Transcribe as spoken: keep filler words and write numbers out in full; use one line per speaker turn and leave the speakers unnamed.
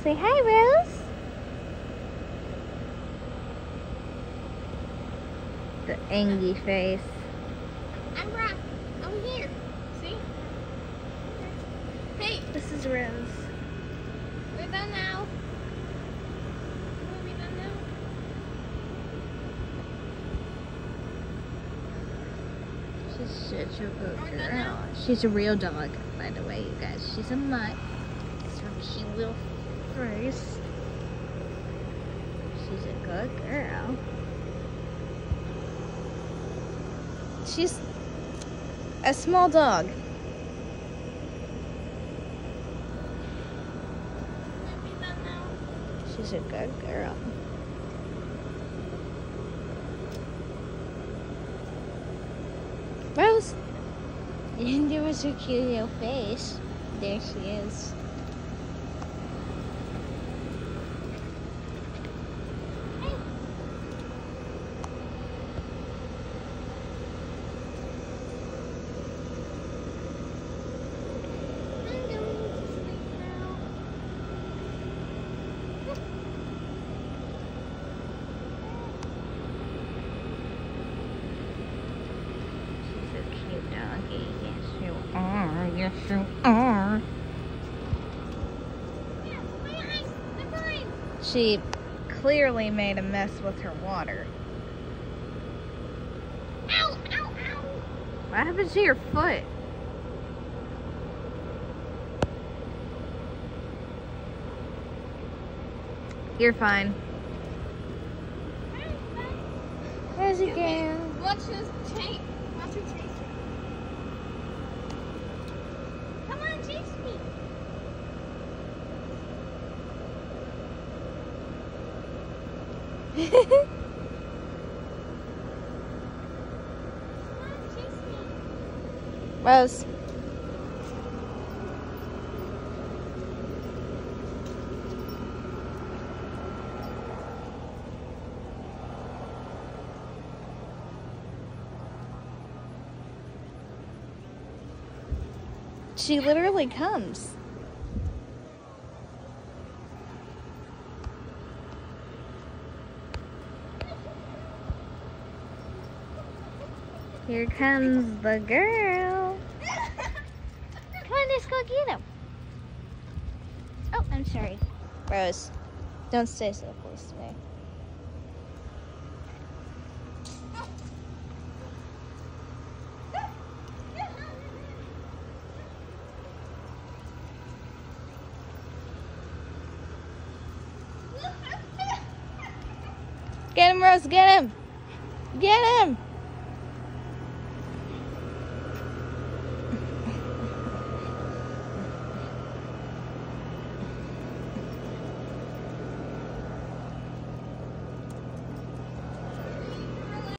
Say hi, Rose. The angry face.
I'm Rock. I'm here. See? Hey.
This is Rose.
We're done now. Are we done now?
She's such a good
Are we done
girl.
now?
She's a real dog, by the way, you guys. She's a mutt. It's her cute little face. She's a good girl. She's a small dog.
Are we done now?
She's a good girl. Rose! And there was her cute little face. There she is.
Hey. I'm going to sleep now.
She's a cute doggy. Yes, you are. Yes, you are.
Yeah, my eyes. They're fine.
She clearly made a mess with her water.
Ow, ow, ow.
What happened to your foot? You're fine. There's a girl.
Watch this chain. Watch her chase me. Come on, chase me. Come on, chase me.
Rose. She literally comes. Here comes the girl. Come on, let's go get him. Oh, I'm sorry. Rose, don't stay so close to me. Get him, Rose, get him. Get him.